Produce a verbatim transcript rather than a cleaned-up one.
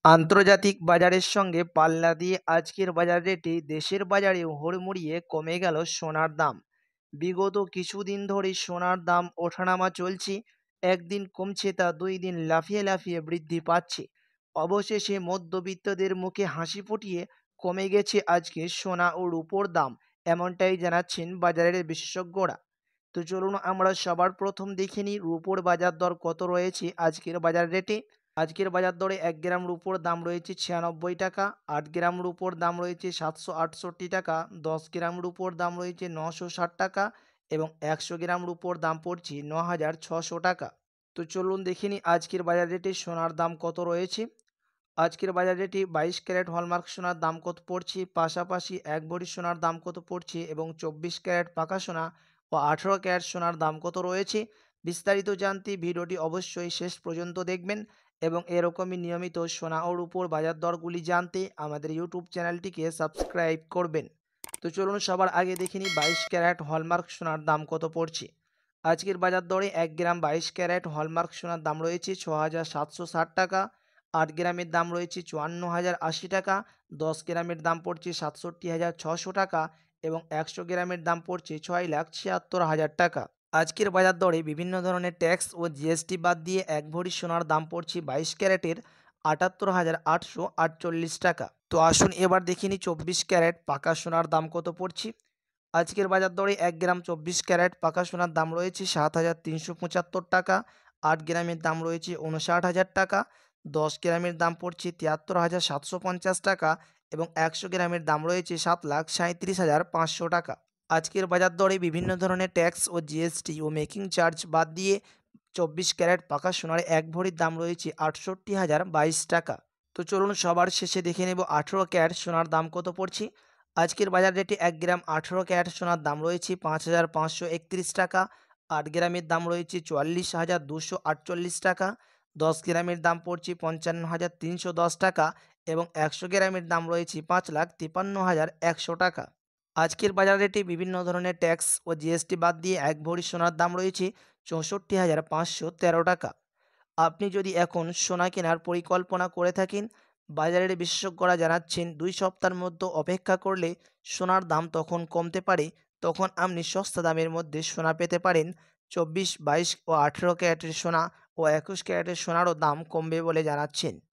আন্তর্জাতিক বাজারের সঙ্গে পাল্লা দিয়ে আজকের বাজার রেটে দেশের বাজারেও হুড়মুড়িয়ে কমে গেল সোনার দাম। বিগত কিছুদিন ধরে সোনার দাম ওঠানামা চলছে। একদিন কমছে তা দুই দিন লাফিয়ে লাফিয়ে বৃদ্ধি পাচ্ছে। অবশেষে মধ্যবিত্তদের মুখে হাসি ফুটিয়ে কমে গেছে আজকে সোনা ও রূপোর দাম, এমনটাই জানাচ্ছেন বাজারের বিশেষজ্ঞরা। তো চলুন আমরা সবার প্রথম দেখে নিই রূপোর বাজার দর কত রয়েছে আজকের বাজার রেটে। আজকের বাজার দরে এক গ্রাম রূপোর দাম রয়েছে ছিয়ানব্বই টাকা, আট গ্রাম রূপোর দাম রয়েছে সাতশো আটষট্টি টাকা, দশ গ্রাম রূপোর দাম রয়েছে নশো ষাট টাকা এবং একশো গ্রাম রূপোর দাম পড়ছে ন হাজার ছশো টাকা। তো চলুন দেখে নিই আজকের বাজার রেটে সোনার দাম কত রয়েছে। আজকের বাজার রেটে বাইশ ক্যারেট হলমার্ক সোনার দাম কত পড়ছে, পাশাপাশি এক ভরি সোনার দাম কত পড়ছে এবং চব্বিশ ক্যারেট পাকা সোনা ও আঠেরো ক্যারেট সোনার দাম কত রয়েছে, বিস্তারিত জানতে ভিডিওটি অবশ্যই শেষ পর্যন্ত দেখবেন এবং এরকমই নিয়মিত সোনা ও রূপোর বাজার দরগুলি জানতে আমাদের ইউটিউব চ্যানেলটিকে সাবস্ক্রাইব করবেন। তো চলুন সবার আগে দেখে নিই বাইশ ক্যারেট হলমার্ক সোনার দাম কত পড়ছে। আজকের বাজার দরে এক গ্রাম বাইশ ক্যারেট হলমার্ক সোনার দাম রয়েছে ছ হাজার সাতশো ষাট টাকা, আট গ্রামের দাম রয়েছে চুয়ান্ন হাজার আশি টাকা, দশ গ্রামের দাম পড়ছে সাতষট্টি হাজার ছশো টাকা এবং একশো গ্রামের দাম পড়ছে ছয় লাখ ছিয়াত্তর হাজার টাকা। আজকের বাজার দরে বিভিন্ন ধরনের ট্যাক্স ও জিএসটি বাদ দিয়ে এক ভরি সোনার দাম পড়ছে বাইশ ক্যারেটের আটাত্তর হাজার আটশো আটচল্লিশ টাকা। তো আসুন এবার দেখিনি চব্বিশ ক্যারেট পাকা সোনার দাম কত পড়ছে। আজকের বাজার দরে এক গ্রাম চব্বিশ ক্যারেট পাকা সোনার দাম রয়েছে সাত হাজার তিনশো পঁচাত্তর টাকা, আট গ্রামের দাম রয়েছে উনষাট হাজার টাকা, দশ গ্রামের দাম পড়ছে তিয়াত্তর হাজার সাতশো পঞ্চাশ টাকা এবং একশো গ্রামের দাম রয়েছে সাত লাখ সাঁত্রিশ হাজার পাঁচশো টাকা। আজকের বাজার দরে বিভিন্ন ধরনের ট্যাক্স ও জিএসটি ও মেকিং চার্জ বাদ দিয়ে চব্বিশ ক্যারেট পাকা সোনার এক ভরির দাম রয়েছে আটষট্টি হাজার বাইশ টাকা। তো চলুন সবার শেষে দেখে নেব আঠেরো ক্যারেট সোনার দাম কত পড়ছে। আজকের বাজার রেটে এক গ্রাম আঠেরো ক্যারেট সোনার দাম রয়েছে পাঁচ হাজার পাঁচশো একত্রিশ টাকা, আট গ্রামের দাম রয়েছে চুয়াল্লিশ হাজার দুশো আটচল্লিশ টাকা, দশ গ্রামের দাম পড়ছে পঞ্চান্ন হাজার তিনশো দশ টাকা এবং একশো গ্রামের দাম রয়েছে পাঁচ লাখ তিপান্ন হাজার একশো টাকা। আজকের বাজার রেটে বিভিন্ন ধরনের ট্যাক্স ও জিএসটি বাদ দিয়ে এক ভরি সোনার দাম রয়েছে চৌষট্টি হাজার পাঁচশো তেরো টাকা। আপনি যদি এখন সোনা কেনার পরিকল্পনা করে থাকেন, বাজারের বিশেষজ্ঞরা জানাচ্ছেন দুই সপ্তাহের মধ্যে অপেক্ষা করলে সোনার দাম তখন কমতে পারে। তখন আপনি সস্তা দামের মধ্যে সোনা পেতে পারেন। চব্বিশ, বাইশ ও আঠেরো ক্যারেটের সোনা ও একুশ ক্যারেটের সোনারও দাম কমবে বলে জানাচ্ছেন।